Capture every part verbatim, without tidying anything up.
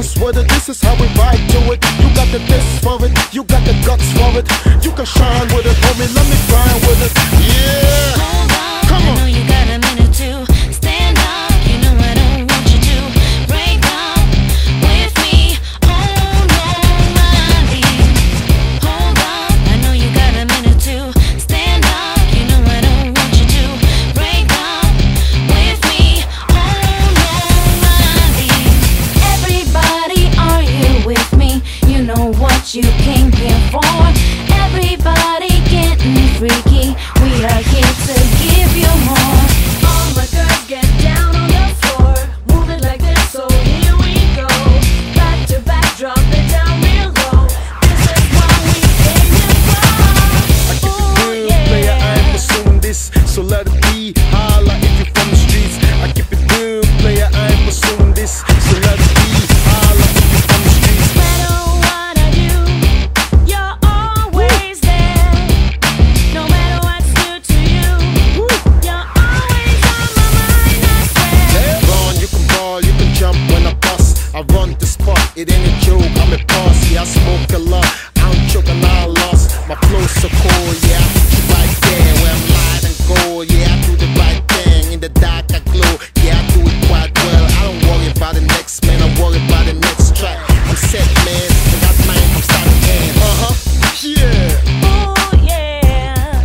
bounce with it. This is how we vibe to it. You got the taste for it, you got the guts for it. You can shine with it, homie, let me grind with it. Yeah. Hold on, come on. I know you got a minute to stand up. You know I don't want you to break up with me. Oh no, my leave. Hold on, I know you got a minute to stand up. You know I don't want you to break up with me. Oh no, my leave. Everybody, are you with me? You know what you came here for. Everybody getting freaky. We are here to give you more. All my girls get down on the floor, move it like this, so here we go. Back to back, drop it down real low. This is what we came here for. I keep it real, player, I ain't pursuing this, so let it be. Holla if you're from the streets. I keep it real, player, I ain't pursuing this, so let it be. Holla if you're from the streets. No matter what I do, you're always there. No matter what's new to you, you're always on my mind, I swear. Run, you can ball, you can jump when I bust. I run the spot, it ain't a joke, I'm a posse. I smoke a lot, I don't choke and I lost. My flow's so cool, yeah, I put you right there where I'm light and gold. Yeah, I do the right thing, in the dark I glow. Yeah, I do it quite well. I don't worry about the next man, I worry about the next track. I'm set, man, I got mine, I'm starting again. Uh-huh, yeah. Oh yeah.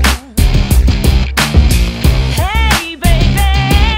Hey baby.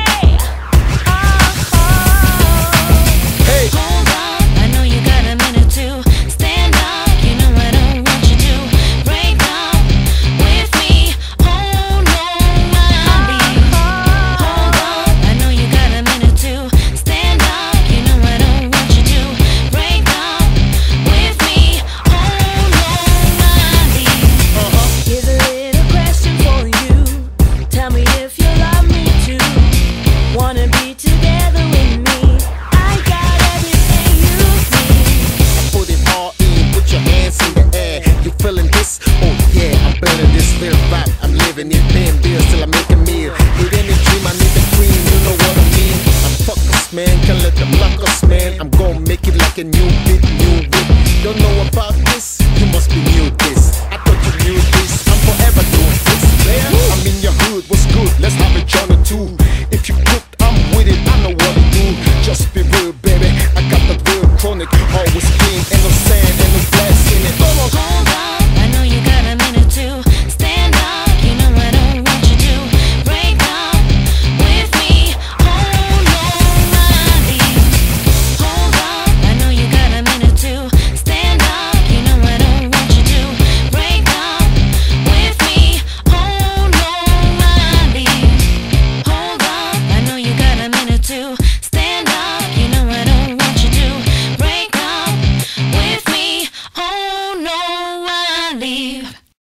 Oh, oh. Hey, Hold on, I know you got a minute to stand up. You know I don't want you to break up with me. Oh no, my leave. Hold on, I know you got a minute to stand up. You know I don't want you to break up with me. Oh no, my leave. Here's a little question for you. Tell me if you love me too. Wanna be together with me? I got everything you need. put it all in, put your hands in the air. You feeling this? Oh yeah, I'm feeling this real rap. I'm living it, paying bills till I make a meal. It ain't a dream, I need the queen, you know what I mean. I'm fuckers, man, can't let them lock us, man. I'm gonna make it like a new beat, new whip. Don't know about this? You must be new